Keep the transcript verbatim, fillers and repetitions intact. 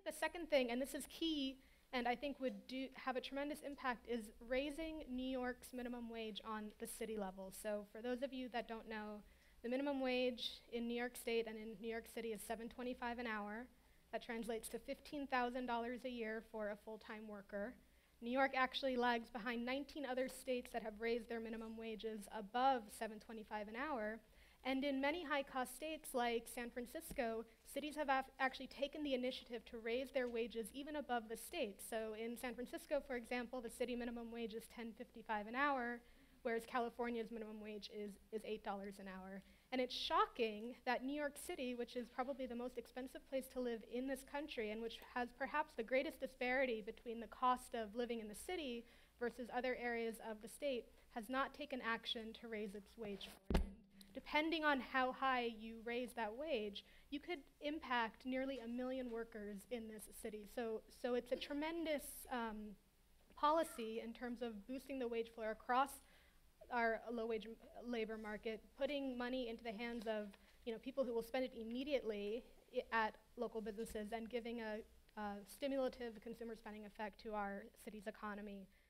the second thing, and this is key, and I think would do, have a tremendous impact, is raising New York's minimum wage on the city level. So for those of you that don't know, the minimum wage in New York State and in New York City is seven twenty-five an hour. That translates to fifteen thousand dollars a year for a full-time worker. New York actually lags behind nineteen other states that have raised their minimum wages above seven twenty-five an hour. And in many high-cost states like San Francisco, cities have actually taken the initiative to raise their wages even above the state. So in San Francisco, for example, the city minimum wage is ten fifty-five an hour, whereas California's minimum wage is, is eight dollars an hour. And it's shocking that New York City, which is probably the most expensive place to live in this country and which has perhaps the greatest disparity between the cost of living in the city versus other areas of the state, has not taken action to raise its wage. Depending on how high you raise that wage, you could impact nearly a million workers in this city. So, so it's a tremendous um, policy in terms of boosting the wage floor across our low-wage labor market, putting money into the hands of you know, people who will spend it immediately at local businesses and giving a, a stimulative consumer spending effect to our city's economy.